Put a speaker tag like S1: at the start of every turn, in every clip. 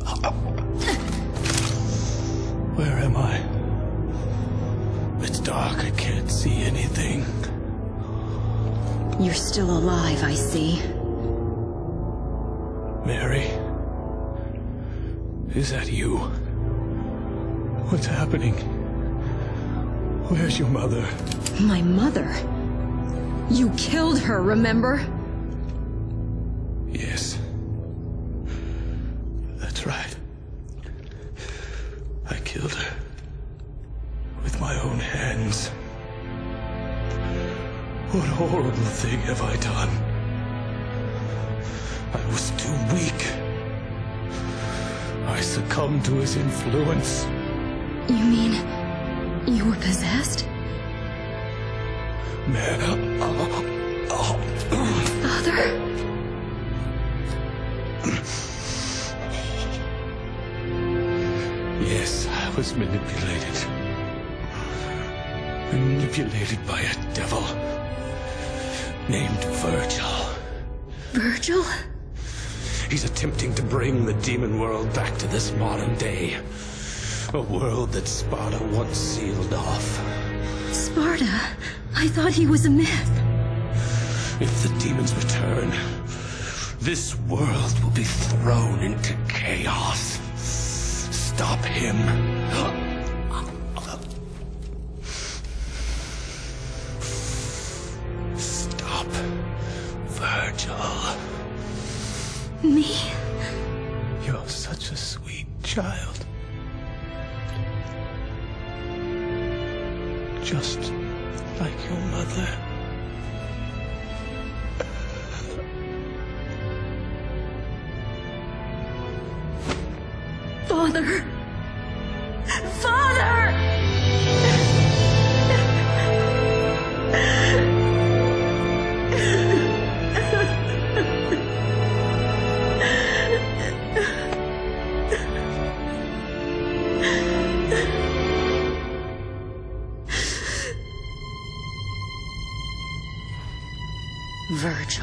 S1: Where am I? It's dark, I can't see anything.
S2: You're still alive, I see.
S1: Mary? Is that you? What's happening? Where's your mother?
S2: My mother? You killed her, remember?
S1: Yes. That's right. I killed her. With my own hands. What horrible thing have I done? I was too weak. I succumbed to his influence.
S2: You mean you were possessed? Father?
S1: Yes, I was manipulated. Manipulated by a devil named Virgil.
S2: Virgil?
S1: He's attempting to bring the demon world back to this modern day. A world that Sparta once sealed off.
S2: Sparta? I thought he was a myth.
S1: If the demons return, this world will be thrown into chaos. Stop him. Stop Virgil.
S2: Me?
S1: You're such a sweet child. Just like your mother.
S2: Father! Father! Virgil.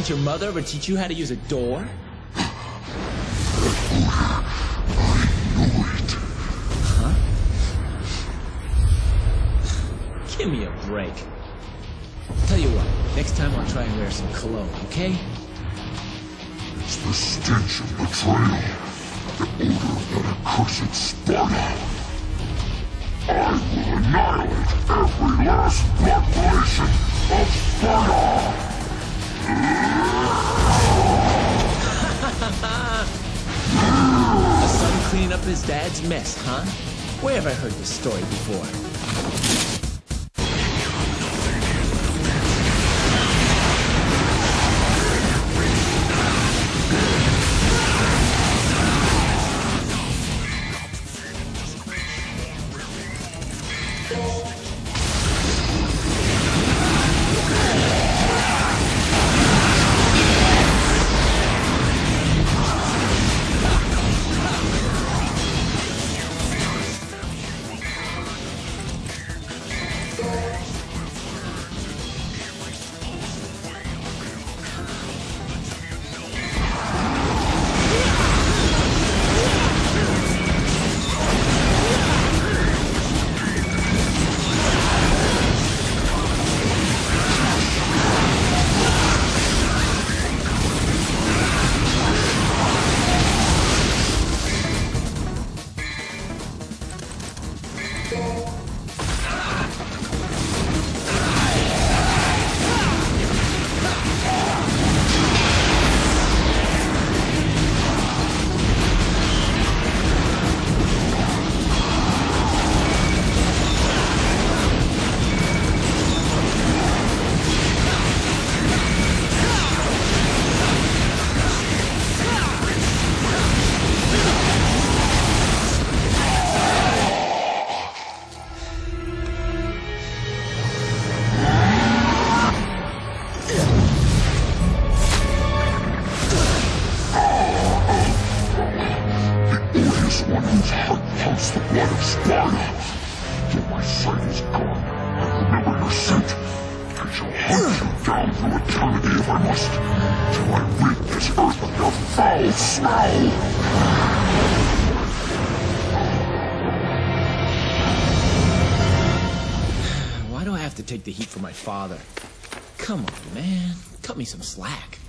S3: Didn't your mother ever teach you how to use a door? Huh? Give me a break. Tell you what, next time I'll try and wear some cologne, okay?
S4: It's the stench of betrayal, the odor of that accursed Sparta. I will annihilate every last blood relation of Sparta!
S3: A son cleaning up his dad's mess, huh? Where have I heard this story before?
S4: One whose heart pumps the blood of Sparta. Till my sight is gone, I remember your scent. I shall hunt you down through eternity if I must, till I rid this earth of your foul smell.
S3: Why do I have to take the heat for my father? Come on, man. Cut me some slack.